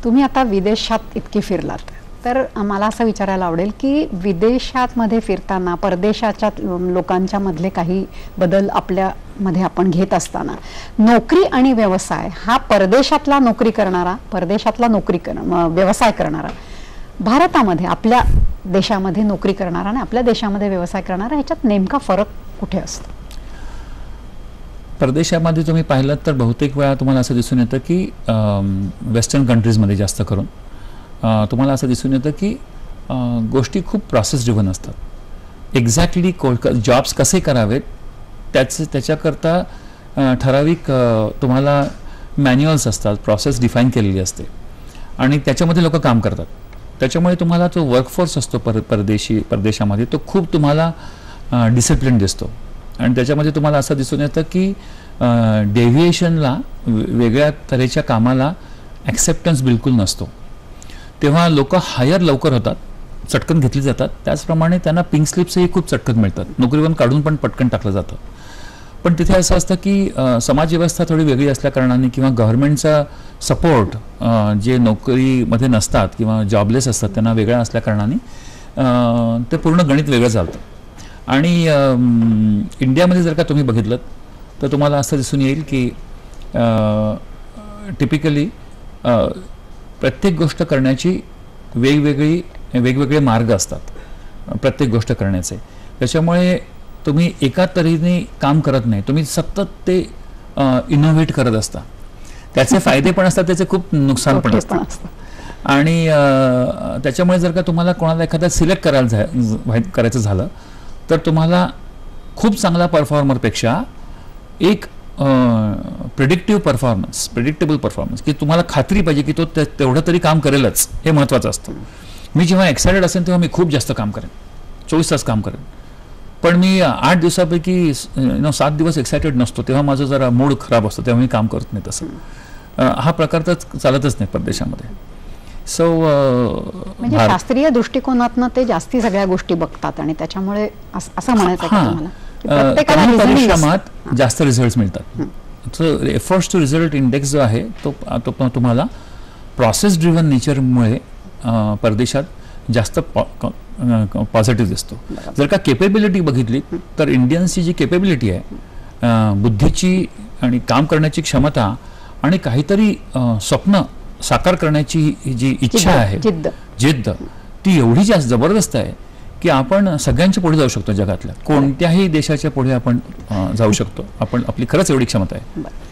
तुम्ही आता विदेशात इतकी फिरलात, तर मला असं विचारायला आवडेल की विदेशात मध्ये फिरताना परदेशाच्या लोकांच्या मधले काही बदल आपल्यामध्ये आपण घेत असताना नोकरी आणि व्यवसाय हा परदेशातला नोकरी करणारा, परदेशातला व्यवसाय करणारा, भारतामध्ये आपल्या देशामध्ये नोकरी करणारा आणि आपल्या देशामध्ये व्यवसाय करणारा, ह्याच्यात नेमका फरक कुठे असतो? परदेशामध्ये तुम्ही पाहिलं तर बहुतेक वेळा तुम्हाला असं दिसून येतं की वेस्टर्न कंट्रीजमध्ये जास्त करून तुम्हाला असं दिसून येतं की गोष्टी खूप प्रोसेस ड्रिव्हन असतात. एक्झॅक्टली जॉब्स कसे करावेत त्याच्याकरता ठराविक तुम्हाला मॅन्युअल्स असतात, प्रोसेस डिफाईन केलेली असते आणि त्याच्यामध्ये लोक काम करतात. त्याच्यामुळे तुम्हाला तो वर्कफोर्स असतो परदेशामध्ये तो खूप तुम्हाला डिसिप्लिन दिसतो आणि त्याच्यामध्ये तुम्हाला असं दिसून येतं की डेव्हिएशनला, वेगळ्या तऱ्हेच्या कामाला ॲक्सेप्टन्स बिलकुल नसतो. तेव्हा लोक हायर लवकर होतात, चटकन घेतली जातात. त्याचप्रमाणे त्यांना पिंक स्लिप्सही खूप चटकन मिळतात, नोकरीवरून काढून पण पटकन टाकलं जातं. पण तिथे असं असतं की समाजव्यवस्था थोडी वेगळी असल्या कारणाने किंवा गव्हर्नमेंटचा सपोर्ट जे नोकरीमध्ये नसतात किंवा जॉबलेस असतात त्यांना वेगळा असल्या कारणाने ते पूर्ण गणित वेगळं चालतं. आणि इंडियामध्ये जर का तुम्ही बघितलं तर तुम्हाला असं दिसून येईल की टिपिकली प्रत्येक गोष्ट करण्याची वेगवेगळे मार्ग असतात प्रत्येक गोष्ट करण्याचे. त्याच्यामुळे तुम्ही एका तऱ्हेने काम करत नाही, तुम्ही सतत ते इनोव्हेट करत असता. त्याचे फायदे पण असतात, त्याचे खूप नुकसान पण असतं. आणि त्याच्यामुळे जर का तुम्हाला कोणाला एखादा सिलेक्ट करायचं झालं तर तुम्हाला खूप चांगला परफॉर्मरपेक्षा एक प्रेडिक्टेबल परफॉर्मन्स की तुम्हाला खात्री पाहिजे की तो तेवढं तरी काम करेलच, हे महत्त्वाचं असतं. मी जेव्हा एक्सायटेड असेल तेव्हा मी खूप जास्त काम करेन, 24 तास काम करेन. पण मी 8 दिवसापैकी 7 दिवस एक्सायटेड नसतो, तेव्हा माझं जरा मूड खराब असतो, तेव्हा मी काम करत नाही. तसं हा प्रकार तर चालतच नाही परदेशामध्ये. सो म्हणजे शास्त्रीय दृष्टिकोनातनं ते जास्ती सगळ्या गोष्टी बघतात आणि त्याच्यामुळे असं म्हणायचं आहे तुम्हाला कमी परिश्रमात जास्त रिझल्ट मिळतात. एफर्ट्स टू रिझल्ट इंडेक्स जो आहे तो तुम्हाला प्रोसेस ड्रिव्हन नेचरमुळे परदेशात जास्त पॉझिटिव्ह दिसतो. जर का केपेबिलिटी बघितली तर इंडियन्सची जी केपेबिलिटी आहे, बुद्धीची आणि काम करण्याची क्षमता आणि काहीतरी स्वप्न साकार करण्याची जी इच्छा आहे, जिद्द, ती एवढी जास्त जबरदस्त आहे की आपण सगळ्यांच्या पुढे जाऊ शकतो. जगातल्या कोणत्याही देशाच्या पुढे आपण जाऊ शकतो. आपली खरंच एवढी क्षमता आहे.